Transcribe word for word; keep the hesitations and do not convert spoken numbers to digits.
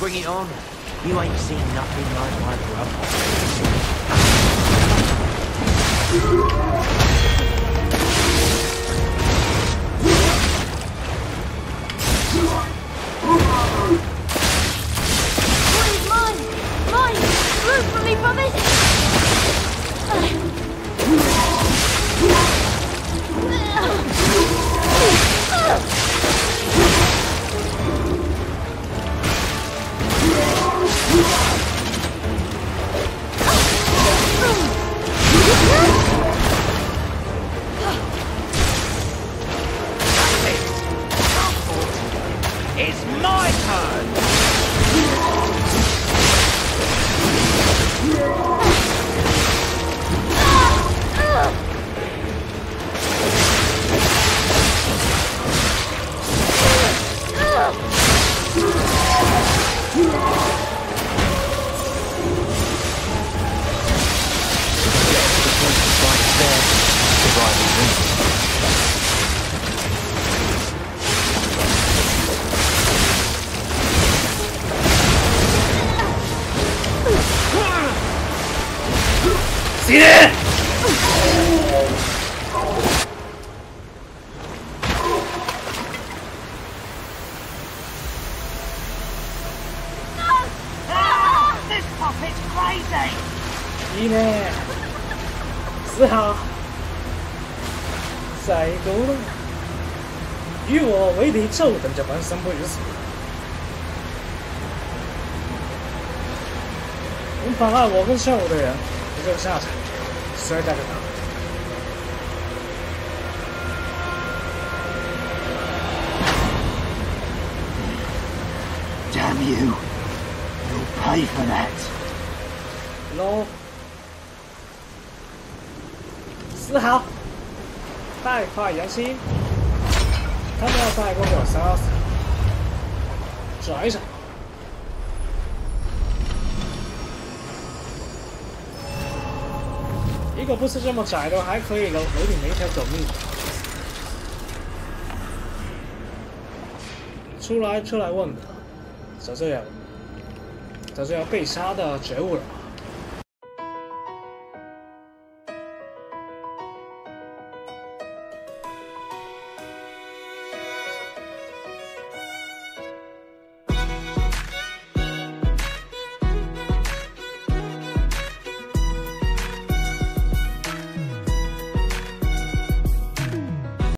bring it on. You ain't seen nothing like my brother. Please, mine! Mine! Root for me, brothers! It's my turn! See there! This puppet's crazy! いいね。四号，最高了。与我为敌，就等着半生不如死。能妨碍我跟上我的人，这个下场，谁带着他？ Damn you! You'll pay for that. no， 四号，大快人心，他们要带过我杀死，拽着。 一个不是这么窄的，还可以留留你们一条狗命。出来，出来问，早就有，早就有被杀的觉悟了。